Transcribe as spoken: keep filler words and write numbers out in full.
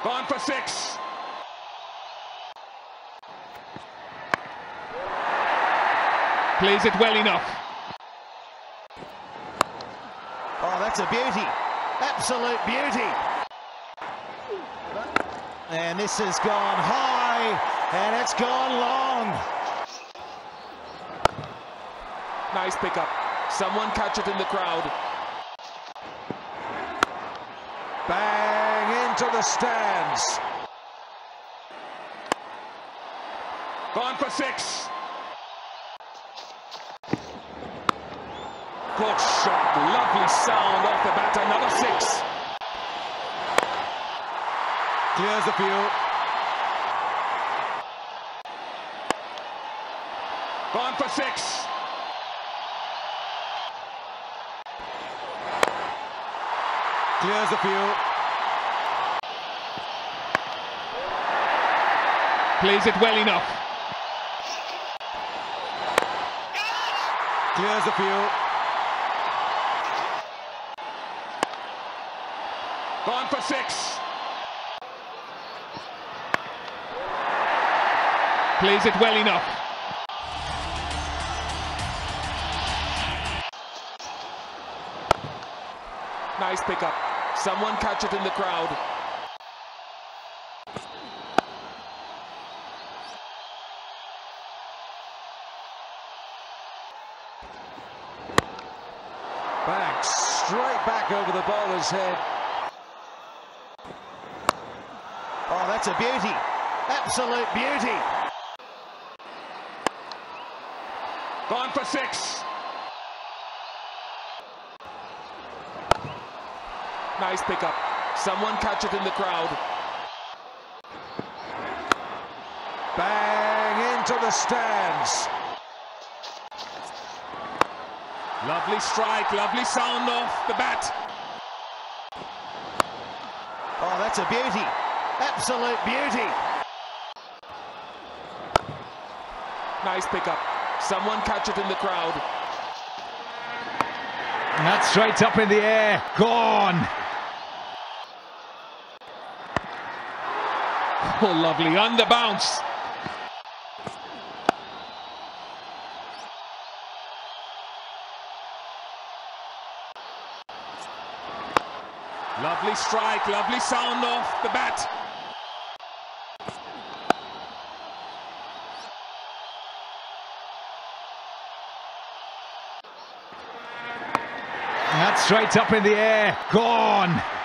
Gone for six. Plays it well enough. Oh, that's a beauty. Absolute beauty. And this has gone high, and it's gone long. Nice pickup. Someone catch it in the crowd. Bang into the stands. Gone for six. Good shot. Lovely sound off the bat. Another six. Clears the field. Gone for six. Clears the field. Plays it well enough. Clears the field. Gone for six. Plays it well enough. Nice pickup. Someone catch it in the crowd. Back, straight back over the bowler's head. Oh, that's a beauty. Absolute beauty. Gone for six. Nice pickup. Someone catch it in the crowd. Bang into the stands. Lovely strike, lovely sound off the bat. Oh, that's a beauty. Absolute beauty. Nice pickup. Someone catch it in the crowd. And that's straight up in the air. Gone. Oh, lovely. On the bounce. Lovely strike, lovely sound off the bat. And that's straight up in the air. Gone.